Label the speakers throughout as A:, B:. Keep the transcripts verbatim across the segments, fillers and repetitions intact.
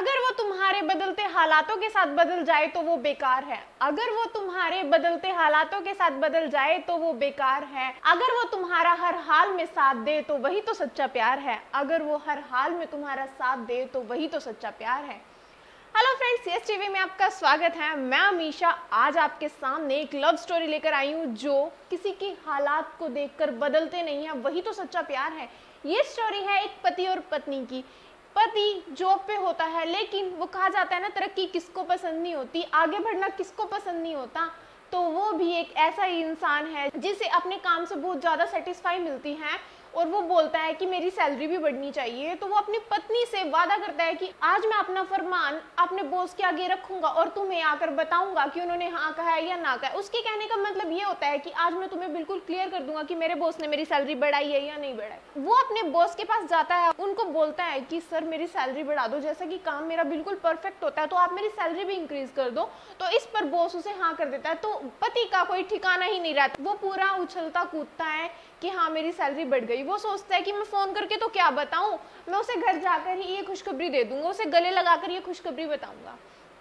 A: अगर वो तुम्हारे बदलते हालातों के साथ बदल जाए तो वो बेकार है। अगर वो तुम्हारे बदलते हालातों के साथ बदल जाए तो वो बेकार है। अगर वो तुम्हारा हर हाल में साथ दे तो वही तो सच्चा प्यार है। अगर वो हर हाल में तुम्हारा साथ दे तो वही तो सच्चा प्यार है। हेलो फ्रेंड्स, सीएस टीवी में आपका स्वागत है। मैं अमीशा आज आपके सामने एक लव स्टोरी लेकर आई हूँ जो किसी की हालात को देखकर बदलते नहीं है, वही तो सच्चा प्यार है। ये स्टोरी है एक पति और पत्नी की। पति जॉब पे होता है, लेकिन वो कहा जाता है ना, तरक्की किसको पसंद नहीं होती, आगे बढ़ना किसको पसंद नहीं होता। तो वो भी एक ऐसा ही इंसान है जिसे अपने काम से बहुत ज़्यादा सेटिस्फाई मिलती है और वो बोलता है कि मेरी सैलरी भी बढ़नी चाहिए। तो वो अपनी पत्नी से वादा करता है कि आज मैं अपना फरमान अपने बॉस के आगे रखूंगा और तुम्हें आकर बताऊंगा कि उन्होंने हाँ कहा है या ना कहा है। उसके कहने का मतलब ये होता है कि आज मैं तुम्हें बिल्कुल क्लियर कर दूंगा कि मेरे बॉस ने मेरी सैलरी बढ़ाई है या नहीं बढ़ाई। वो अपने बॉस के पास जाता है, उनको बोलता है कि सर मेरी सैलरी बढ़ा दो, जैसा कि काम मेरा बिल्कुल परफेक्ट होता है तो आप मेरी सैलरी भी इंक्रीज कर दो। तो इस पर बॉस उसे हाँ कर देता है। तो पति का कोई ठिकाना ही नहीं रहता, वो पूरा उछलता कूदता है कि हाँ मेरी सैलरी बढ़ गई। वो सोचता है कि मैं फोन करके तो क्या बताऊं, मैं उसे घर जाकर ही ये खुशखबरी दे दूंगा, उसे गले लगाकर ये खुशखबरी बताऊंगा।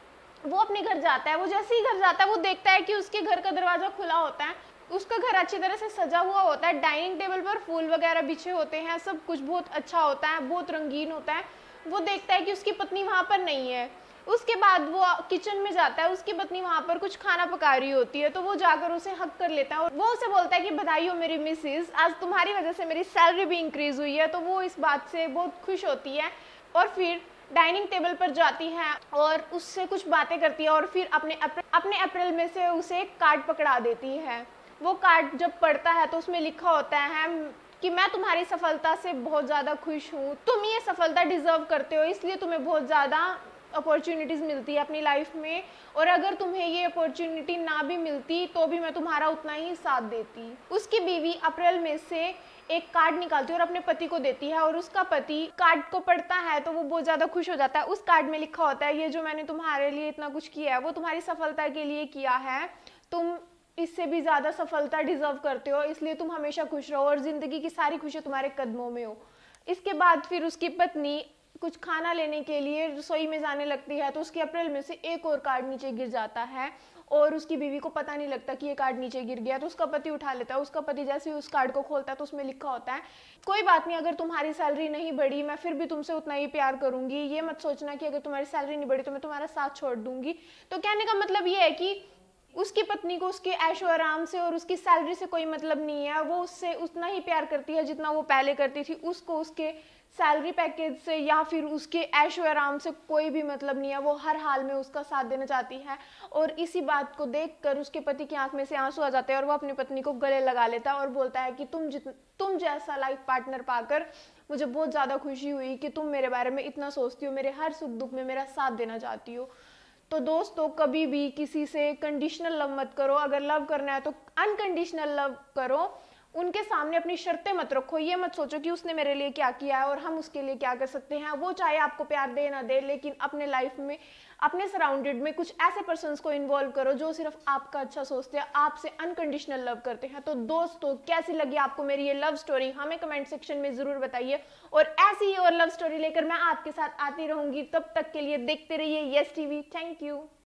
A: वो अपने घर जाता है। वो जैसे ही घर जाता है वो देखता है कि उसके घर का दरवाजा खुला होता है। उसका घर अच्छी तरह से सजा हुआ होता है, डाइनिंग टेबल पर फूल वगैरह बिछे होते हैं, सब कुछ बहुत अच्छा होता है, बहुत रंगीन होता है। वो देखता है कि उसकी पत्नी वहां पर नहीं है। उसके बाद वो किचन में जाता है, उसकी पत्नी वहां पर कुछ खाना पका रही होती है। तो वो जाकर उसे हक कर लेता है और वो उसे बोलता है कि बधाई हो मेरी मिसेस, आज तुम्हारी वजह से मेरी सैलरी भी इंक्रीज हुई है। तो वो इस बात से बहुत खुश होती है और फिर डाइनिंग टेबल पर जाती है और उससे कुछ बातें करती है और फिर अपने अपने अप्रैल में से उसे एक कार्ड पकड़ा देती है। वो कार्ड जब पढ़ता है तो उसमें लिखा होता है कि मैं तुम्हारी सफलता से बहुत ज़्यादा खुश हूँ, तुम ये सफलता डिजर्व करते हो, इसलिए तुम्हें बहुत ज़्यादा अपॉर्चुनिटीज़ मिलती है अपनी लाइफ में, और अगर तुम्हें ये अपॉर्चुनिटी ना भी मिलती तो भी मैं तुम्हारा उतना ही साथ देती। उसकी बीवी अप्रैल में से एक कार्ड निकालती है और अपने पति को देती है और उसका पति कार्ड को पढ़ता है तो वो बहुत ज़्यादा खुश हो जाता है। उस कार्ड में लिखा होता है ये जो मैंने तुम्हारे लिए इतना कुछ किया है वो तुम्हारी सफलता के लिए किया है, तुम इससे भी ज़्यादा सफलता डिजर्व करते हो, इसलिए तुम हमेशा खुश रहो और ज़िंदगी की सारी खुशी तुम्हारे कदमों में हो। इसके बाद फिर उसकी पत्नी कुछ खाना लेने के लिए रसोई में जाने लगती है तो उसके अप्रैल में से एक और कार्ड नीचे गिर जाता है और उसकी बीवी को पता नहीं लगता कि ये कार्ड नीचे गिर गया। तो उसका पति उठा लेता है। उसका पति जैसे ही उस कार्ड को खोलता है तो उसमें लिखा होता है कोई बात नहीं, अगर तुम्हारी सैलरी नहीं बढ़ी मैं फिर भी तुमसे उतना ही प्यार करूंगी, ये मत सोचना कि अगर तुम्हारी सैलरी नहीं बढ़ी तो मैं तुम्हारा साथ छोड़ दूंगी। तो कहने का मतलब ये है कि उसकी पत्नी को उसके ऐशो आराम से और उसकी सैलरी से कोई मतलब नहीं है। वो उससे उतना ही प्यार करती है जितना वो पहले करती थी। उसको उसके सैलरी पैकेज से या फिर उसके ऐशो आराम से कोई भी मतलब नहीं है। वो हर हाल में उसका साथ देना चाहती है और इसी बात को देखकर उसके पति की आंख में से आंसू आ जाते हैं और वो अपनी पत्नी को गले लगा लेता है और बोलता है कि तुम जित तुम जैसा लाइफ पार्टनर पाकर मुझे बहुत ज़्यादा खुशी हुई कि तुम मेरे बारे में इतना सोचती हो, मेरे हर सुख दुख में मेरा साथ देना चाहती हो। तो दोस्तों, कभी भी किसी से कंडीशनल लव मत करो। अगर लव करना है तो अनकंडीशनल लव करो। उनके सामने अपनी शर्तें मत रखो। ये मत सोचो कि उसने मेरे लिए क्या किया है और हम उसके लिए क्या कर सकते हैं। वो चाहे आपको प्यार दे ना दे, लेकिन अपने लाइफ में अपने सराउंडेड में कुछ ऐसे पर्सन्स को इन्वॉल्व करो जो सिर्फ आपका अच्छा सोचते हैं, आपसे अनकंडीशनल लव करते हैं। तो दोस्तों, कैसी लगी आपको मेरी ये लव स्टोरी, हमें कमेंट सेक्शन में जरूर बताइए और ऐसी ही और लव स्टोरी लेकर मैं आपके साथ आती रहूंगी। तब तक के लिए देखते रहिए यस टीवी। Thank you.